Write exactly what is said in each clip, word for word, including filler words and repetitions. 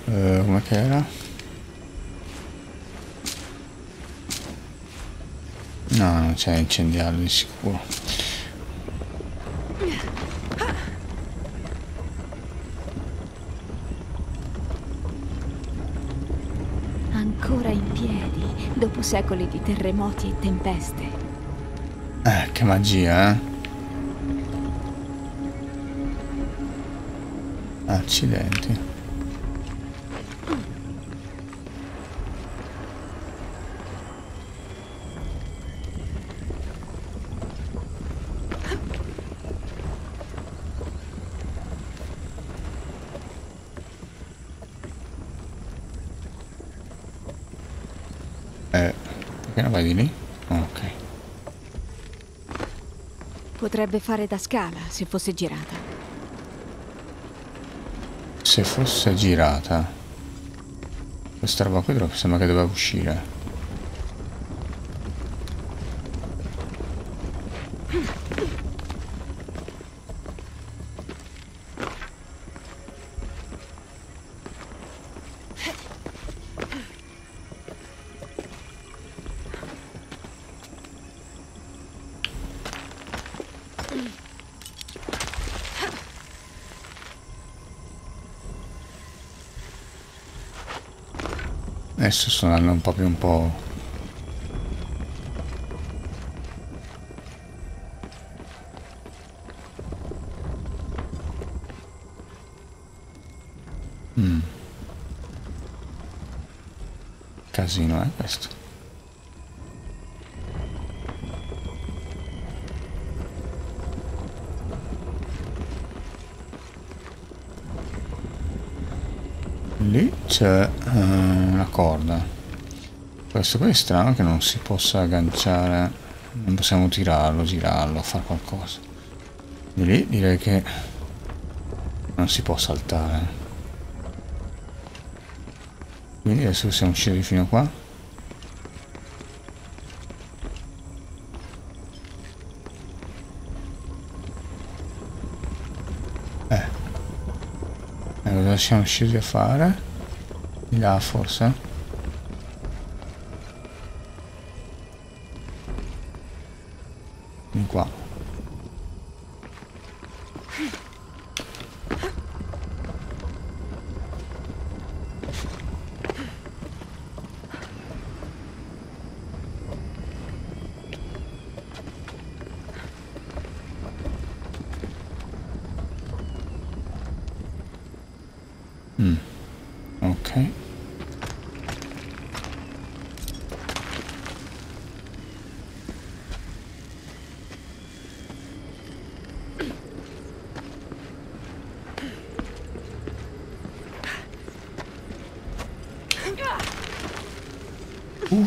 Uh, come che era? No, non c'è incendiarlo di sicuro. Ancora in piedi, dopo secoli di terremoti e tempeste. Eh, che magia, eh? Accidenti. Eh, perché non vai di lì? Ok. Potrebbe fare da scala se fosse girata. Se fosse girata. Questa roba qui sembra che doveva uscire. Adesso sto andando un po' più un po'. Mm. Casino è questo. Lì c'è uh, una corda. Questo qui è strano che non si possa agganciare. Non possiamo tirarlo, girarlo, fare qualcosa. Di lì direi che non si può saltare. Quindi adesso siamo usciti fino a qua. Eh. E cosa siamo usciti a fare? Di là forse? Di qua. Mm. Ok. Uh.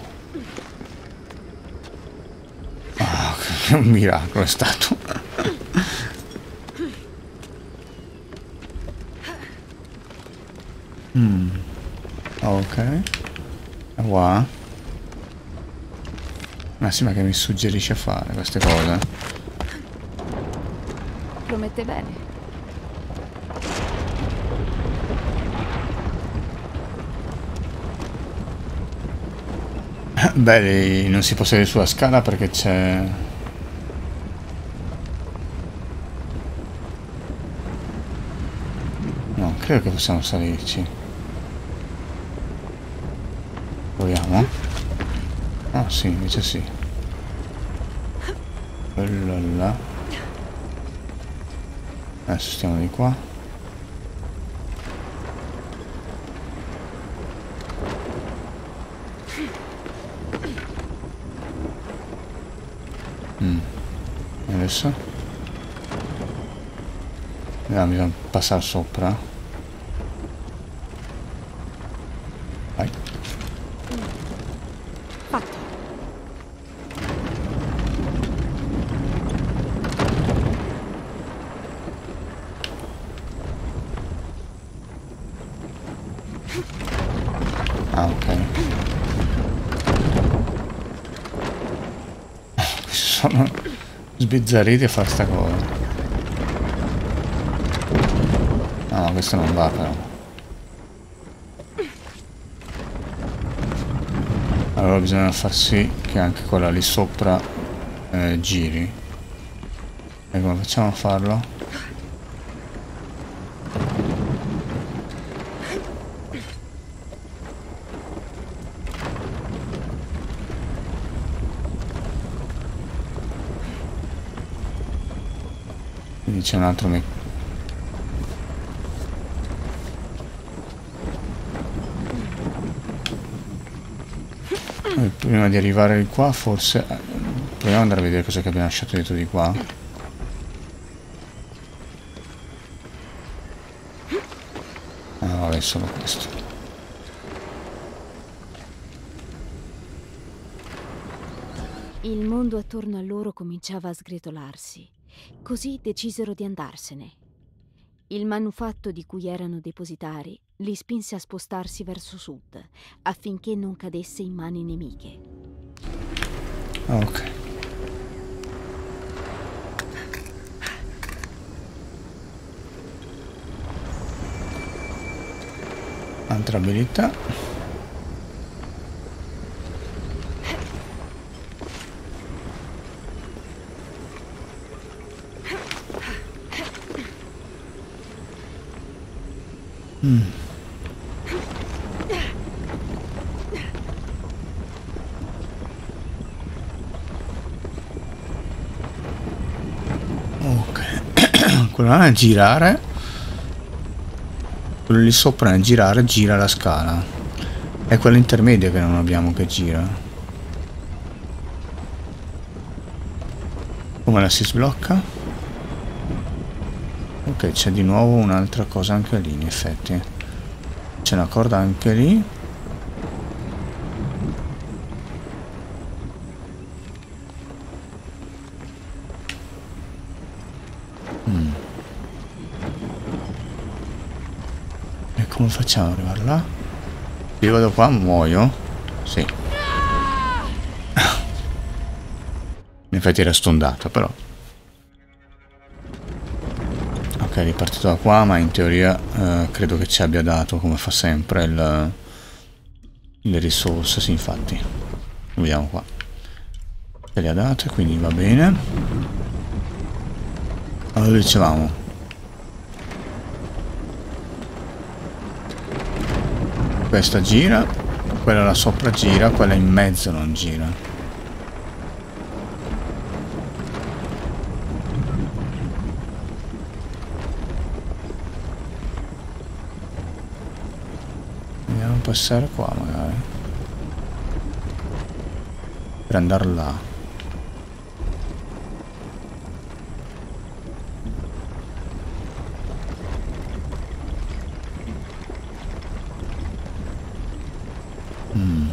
Ah, che un miracolo è stato. Mm. Ok. Qua. Ma sì, ma che mi suggerisce a fare queste cose? Promette bene. Beh, non si può salire sulla scala perché c'è. No, credo che possiamo salirci. Proviamo? Ah sì, invece sì. Quello là. Adesso stiamo di qua. Mm. Adesso? No, bisogna passare sopra. Vai. Fatto. Ah, ok. Sono sbizzarriti a fare sta cosa. No, questo non va però. Allora bisogna far sì che anche quella lì sopra eh, giri. E come facciamo a farlo? Quindi c'è un altro meccanismo. Prima di arrivare di qua forse proviamo ad andare a vedere cosa che abbiamo lasciato dietro di qua. Ah, vabbè, solo questo. Il mondo attorno a loro cominciava a sgretolarsi, così decisero di andarsene. Il manufatto di cui erano depositari li spinse a spostarsi verso sud, affinché non cadesse in mani nemiche. Ok. Altra abilità. Mm. Ok. Quello là è girare. Quello lì sopra è girare, gira la scala. È quella intermedia che non abbiamo che gira. Come la si sblocca? Ok, c'è di nuovo un'altra cosa anche lì, in effetti. C'è una corda anche lì. Mm. E come facciamo ad arrivare là? Io vado qua, muoio? Sì. In effetti era stondato, però. Ok, è ripartito da qua, ma in teoria eh, credo che ci abbia dato, come fa sempre, il, le risorse. Sì, infatti. Vediamo qua. Ce le ha date, quindi va bene. Allora dicevamo. Questa gira, quella là sopra gira, quella in mezzo non gira. Passare qua magari per andare là. mm.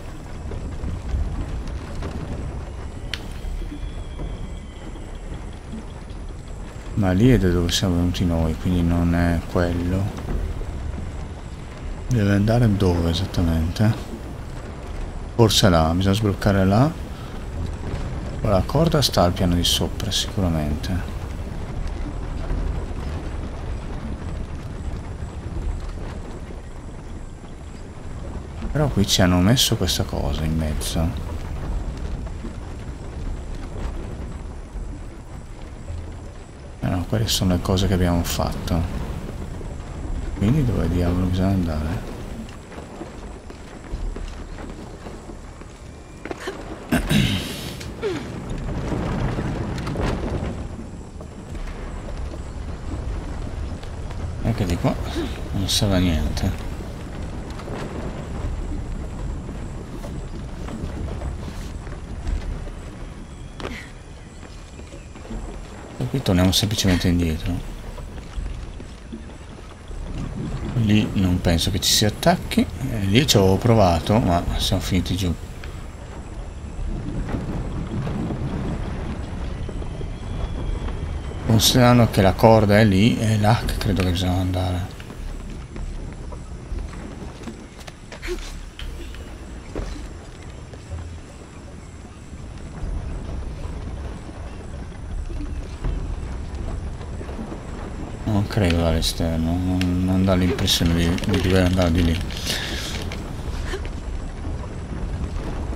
Ma lì è da dove siamo venuti noi, quindi non è quello. Deve andare dove esattamente? Forse là, bisogna sbloccare là. La corda sta al piano di sopra sicuramente. Però qui ci hanno messo questa cosa in mezzo. Eh no, quelle sono le cose che abbiamo fatto. Quindi dove diavolo bisogna andare? Anche di qua non serve a niente. E qui torniamo semplicemente indietro. Lì non penso che ci si attacchi. Eh, lì ci avevo provato, ma siamo finiti giù. Considerando che la corda è lì, è là che credo che bisogna andare. Non credo dall'esterno, non, non dà l'impressione di, di dover andare di lì.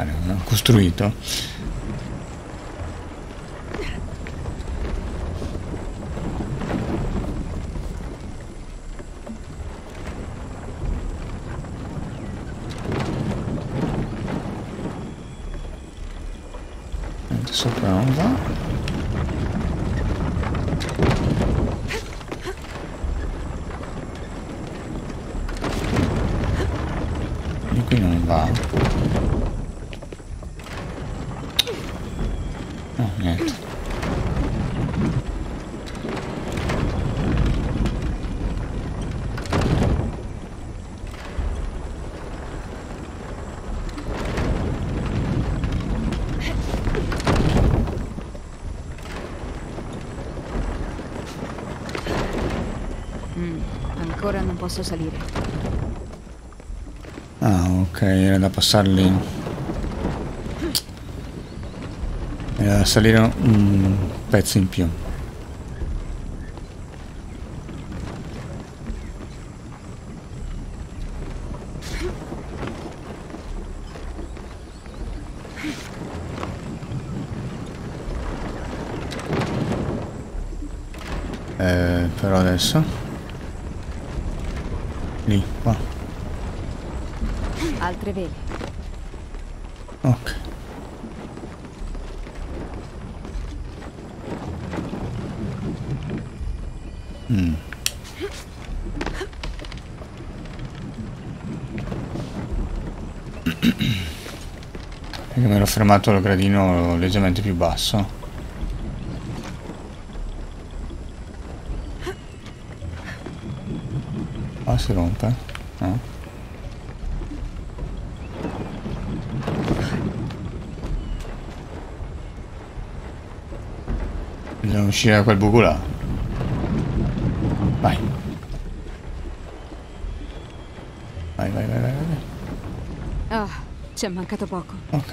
fare? Ho costruito. Niente, sopra non va. Di qui non va. No, niente. Mm, ancora non posso salire. Ah, ok, era da passarli. Era da salire un pezzo in più. Eh, però adesso lì, qua. Altre vele. Ok. Mm. Perché mi ero fermato al gradino leggermente più basso. Ah, si rompe? No? Bisogna uscire da quel buco là. Vai. Vai, vai, vai, vai, vai. Ah, ci è mancato poco. Ok.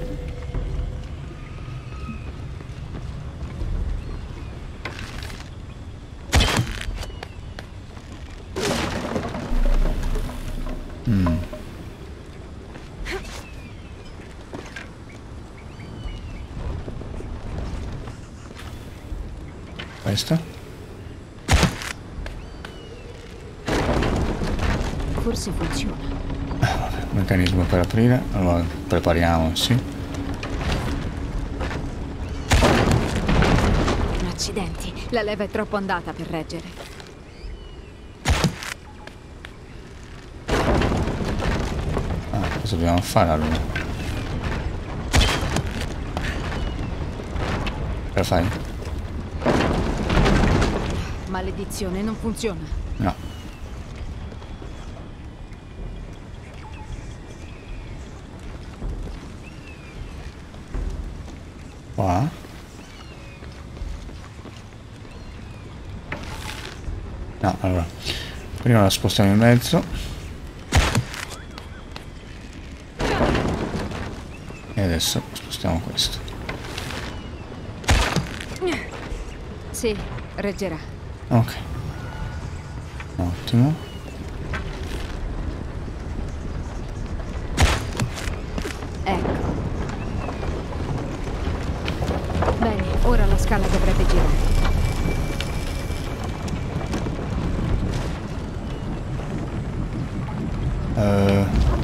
Mm. Questo? Forse funziona. Ah, vabbè, meccanismo per aprire. Allora prepariamoci. Accidenti, la leva è troppo andata per reggere. Ah, cosa dobbiamo fare allora? Cosa fai? Maledizione, non funziona. No. Qua? No, allora. Prima la spostiamo in mezzo. E adesso spostiamo questo. Sì, reggerà. Ok. Ottimo. Ecco. Bene, ora la scala dovrebbe girare. Uh.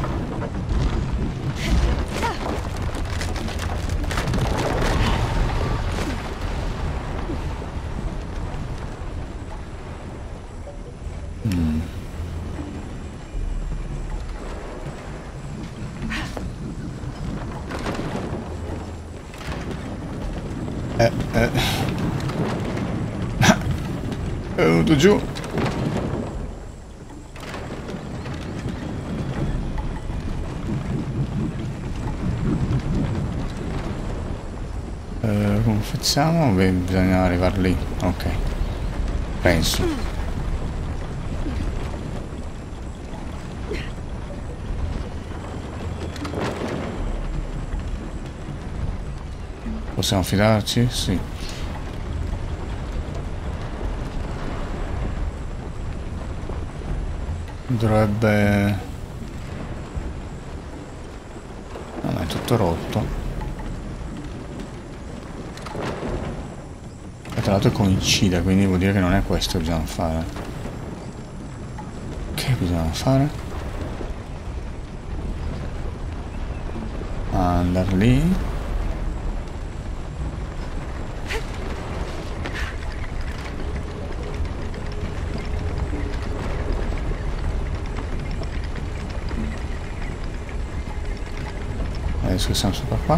Mm. Eh, eh. È venuto giù. Uh, come facciamo? Beh, bisogna arrivare lì. Ok. Penso. Possiamo fidarci? Sì. Dovrebbe... No, ma è tutto rotto. E tra l'altro coincide, quindi vuol dire che non è questo che bisogna fare. Che bisogna fare? Andare lì. Adesso siamo sopra qua.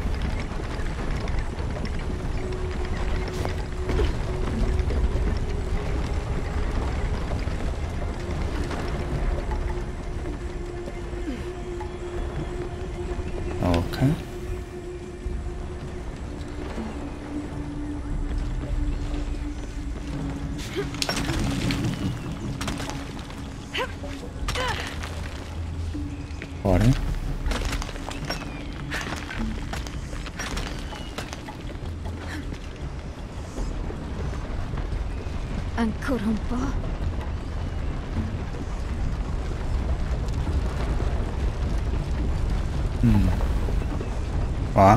Ok. Fuori. Ancora un po'. Mm. Qua.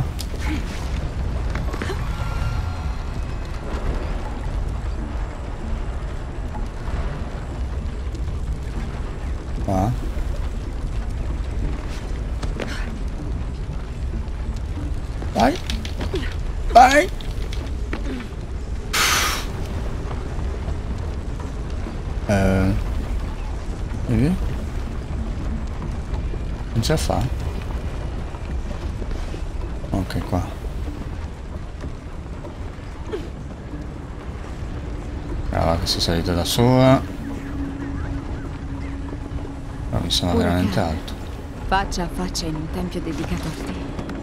Qua. Vai. Vai. Eh, vedi? Non ce la fa? Ok, qua. Brava che si è salita da sola. Però mi sembra veramente alto. Faccia a faccia in un tempio dedicato a te.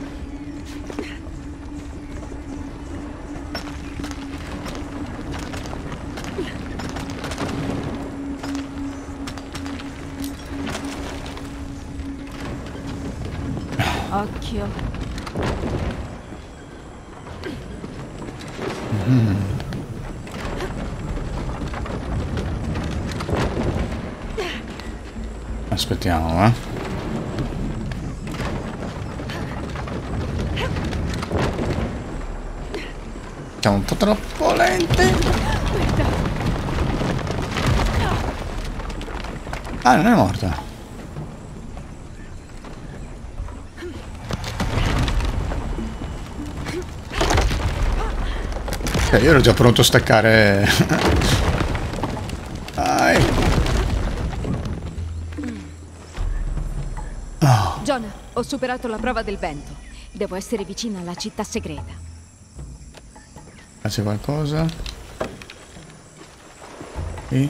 Occhio. Mm. Aspettiamo, eh. Siamo un po' troppo lenti. Ah, non è morta. Io ero già pronto a staccare. Dai. Oh. Jonah, ho superato la prova del vento. Devo essere vicina alla città segreta. C'è qualcosa? Qui?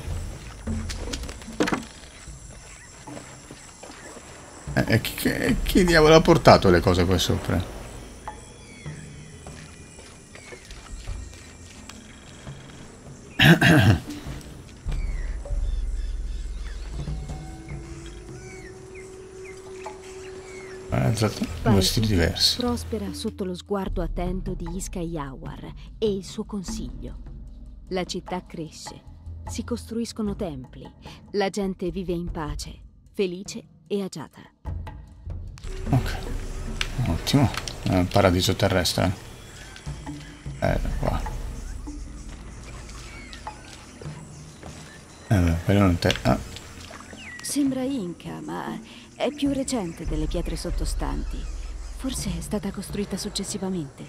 Eh, chi, chi diavolo ha portato le cose qua sopra? Due stili diversi. Prospera sotto lo sguardo attento di Iska Yawar e il suo consiglio. La città cresce, si costruiscono templi, la gente vive in pace, felice e agiata. Ok, ottimo. È un paradiso terrestre. Bello qua. Eh beh, quello non te... Ah. Sembra Inca, ma è più recente delle pietre sottostanti. Forse è stata costruita successivamente.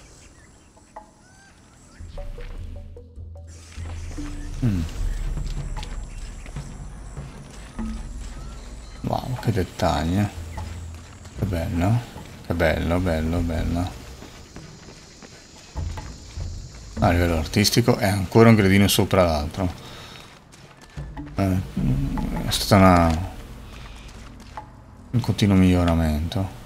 Mm. Wow, che dettagli. Che bello. Che bello, bello, bello. A livello artistico è ancora un gradino sopra l'altro. Eh, è stata una... un continuo miglioramento.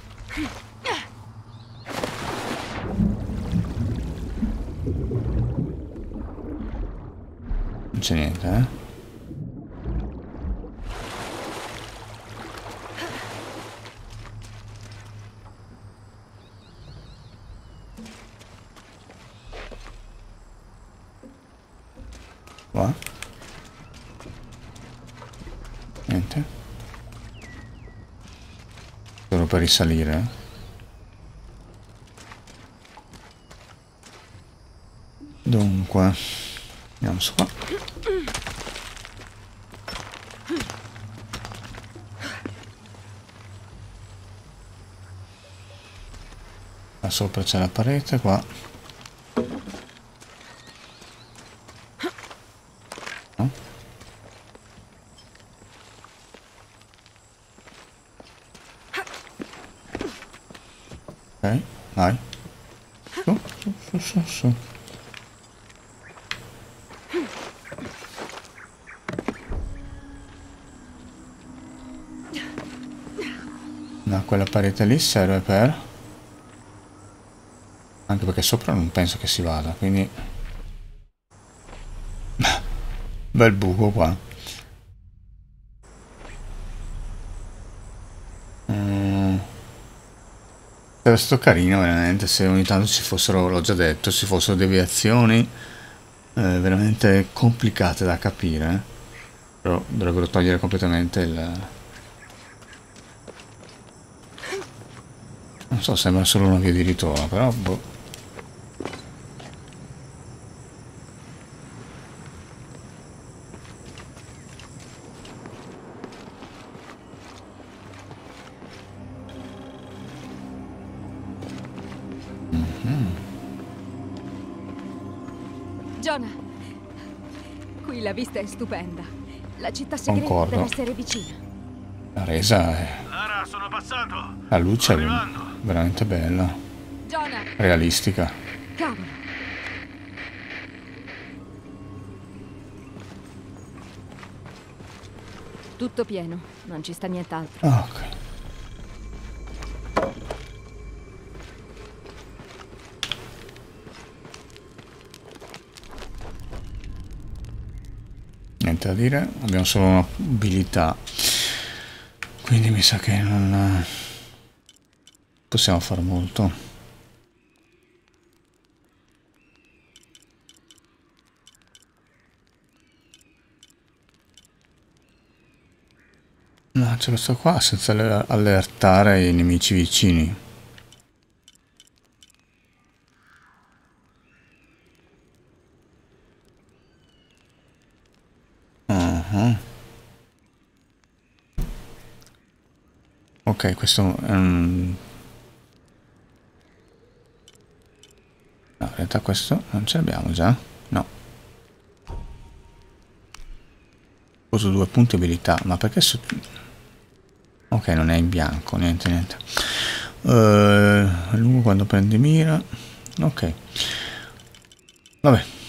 Non c'è niente, eh? Qua? Niente. Solo per risalire. Dunque, andiamo su qua. Qua sopra c'è la parete, qua. No? Ok, vai. Su, su, su, su, su. No, quella parete lì serve per... Anche perché sopra non penso che si vada, quindi... Bel buco qua. Mm. Sarebbe stato carino veramente se ogni tanto ci fossero, l'ho già detto, ci fossero deviazioni eh, veramente complicate da capire. Però dovrebbero togliere completamente il... Non so, sembra solo una via di ritorno, però boh. Jonah, qui la vista è stupenda. La città segreta Concordo. deve essere vicina. La resa è... Lara, sono passato. La luce è Arrivando. veramente bella. Jonah, Realistica. cavolo. Tutto pieno, non ci sta nient'altro. Ah, ok. Niente da dire, abbiamo solo un'abilità, quindi mi sa che non possiamo fare molto. No, c'è questo qua senza allertare i nemici vicini. Uh-huh. Ok, questo è un... No, in realtà questo non ce l'abbiamo già? No. Uso due punti abilità, ma perché su... Ok, non è in bianco, niente, niente. Uh, lungo quando prende mira. Ok. Vabbè.